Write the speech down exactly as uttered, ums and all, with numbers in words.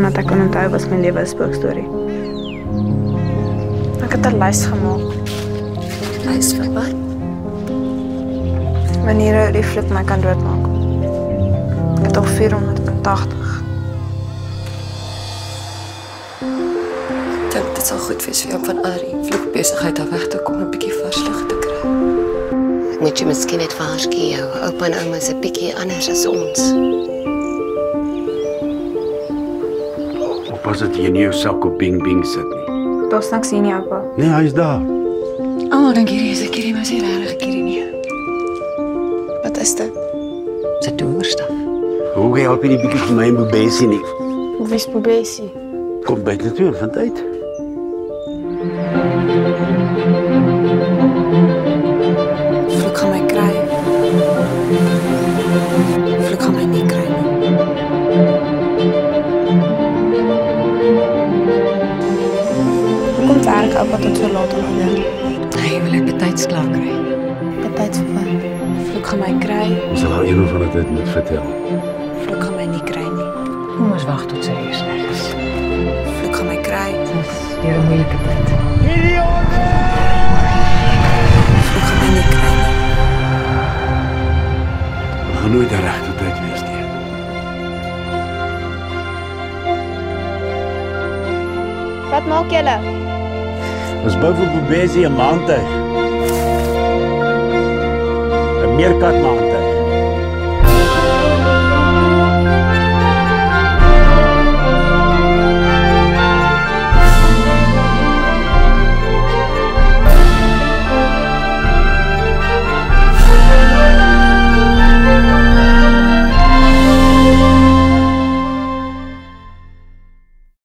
omdat ek kan onthou was my lewe 'n spookstorie. Ek het 'n lys gemaak. Lys vir wat? Maniere hoe die flik my kan doodmaak. Ek het al vierhonderdtachtig. Ek dink dit sal goed wees vir jou van Arie vloekbesigheid af weg te kom en 'n bietjie vars lug te kry. Ek moet jy miskien net waarsku, jou oupa en ouma is 'n bietjie anders as ons. Pas dat jy nie jou sak op Bing Bing sit nie. Daar's niks hier nie, oupa. Nee, hy is daar. Almal dink hierdie is 'n kierie, maar sy is regtig 'n kierie nie. Wat is dit? Sy towerstaf. Hoe help jy nie bietjie vir my en Bobesie nie? Wie is Bobesie? Kom buite toe, vind uit. Vloek gaan my kry. Vloek gaan my nie kry nie. Hoekom werk oupa tot so laat om hier? Hy wil ek betyds klaar kry. Betyds vir wat? Vloek gaan my kry. Ons sal haar een of ander tyd moet vertel. Vloek gaan my nie kry nie. Kom ons wag tot sy hier is. Vloek gaan my kry. Deur 'n moeilike tyd. Vloek gaan my nie kry nie. We gaan nooit reg tot tyd wees nie. Wat maak julle? Ons bou vir Bobesie 'n maantuig. 'n meerkat maand.